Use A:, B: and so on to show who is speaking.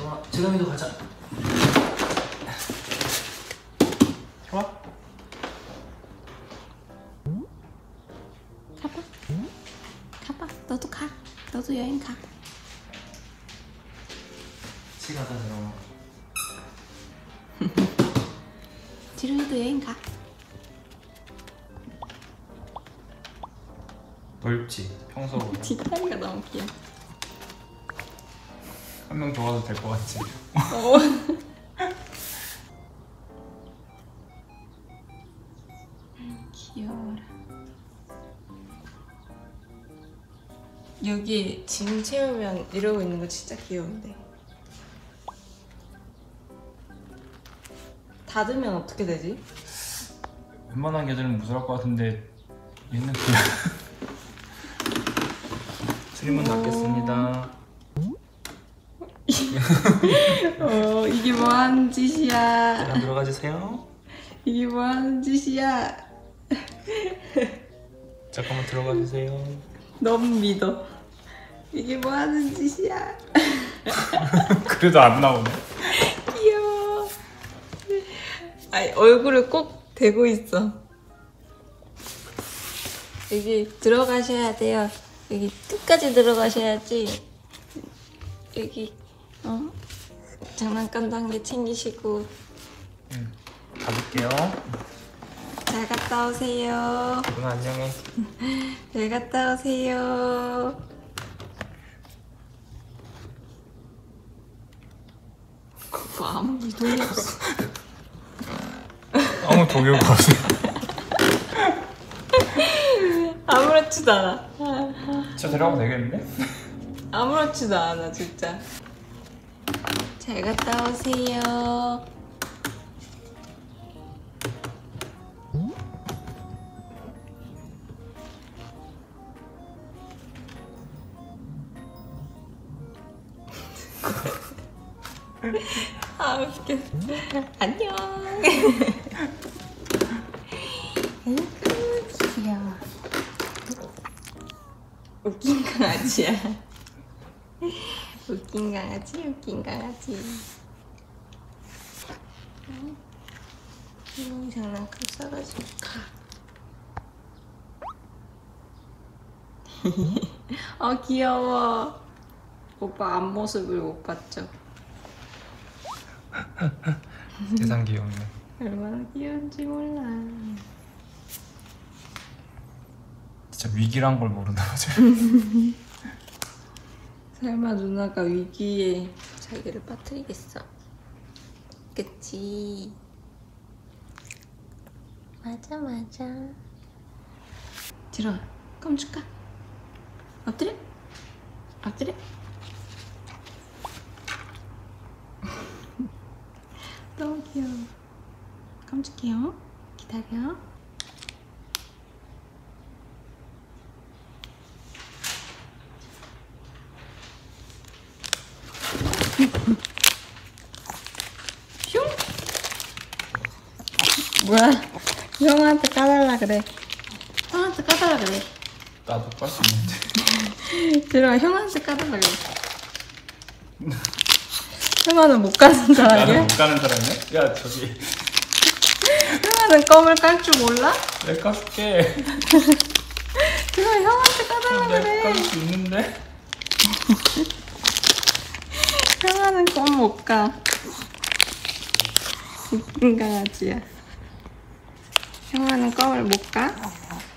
A: 좋아. 재감이도 가자. 좋아.
B: 가봐. 가봐. 너도 가. 너도 여행 가.
A: 같이 가자 그럼.
B: 지루이도 여행 가.
A: 넓지 평소보다.
B: 뒷다리가 너무 귀여워.
A: 한 명 도와도 될 것 같지?
B: 귀여워라. 여기 짐 채우면 이러고 있는 거 진짜 귀여운데. 닫으면 어떻게 되지?
A: 웬만한 개들은 무서울 것 같은데 얘는 그냥 수리문 닫겠습니다.
B: 이게 뭐 하는 짓이야?
A: 자, 들어가 주세요.
B: 이게 뭐 하는 짓이야?
A: 잠깐만 들어가 주세요.
B: 너무 믿어. 이게 뭐 하는 짓이야?
A: 그래도 안 나오네.
B: 귀여워. 아니, 얼굴을 꼭 대고 있어. 여기 들어가셔야 돼요. 여기 끝까지 들어가셔야지. 여기 장난감도 한 개 챙기시고.
A: 가볼게요.
B: 잘 갔다 오세요.
A: 누나 안녕해.
B: 잘 갔다 오세요. 그거 아무 동의 없어.
A: 아무 동요가 없어.
B: 아무렇지도 않아.
A: 진짜 데려가면 되겠는데?
B: 아무렇지도 않아 진짜. 잘 갔다 오세요. 아 웃겨. 안녕. 아이고 귀여워. 웃긴 강아지야. 웃긴 강아지, 웃긴 강아지. 장난감 싸가지고 가. 귀여워. 오빠 앞모습을 못 봤죠?
A: 세상 귀엽네.
B: 얼마나 귀여운지 몰라.
A: 진짜 위기란 걸 모르나 보죠.
B: 설마 누나가 위기에 자기를 빠뜨리겠어? 그치? 맞아 맞아. 들어와. 깜찍까? 엎드려? 엎드려? 너무 귀여워. 깜찍해요. 기다려. 슝! 뭐야? 형한테 까달라 그래. 형한테 까달라 그래.
A: 나도 깔 수 있는데.
B: 들어, 형한테 까달라 그래. 형아는 못 가는 사람이야?
A: 나는 못 가는 사람이야? 야 저기.
B: 형아는 껌을 깔 줄 몰라?
A: 내가 까줄게.
B: 들어, 형한테 까달라
A: 내가
B: 그래.
A: 깔 수 있는데.
B: 형아는 껌 못 가. 웃긴 강아지야. 형아는 껌을 못 가?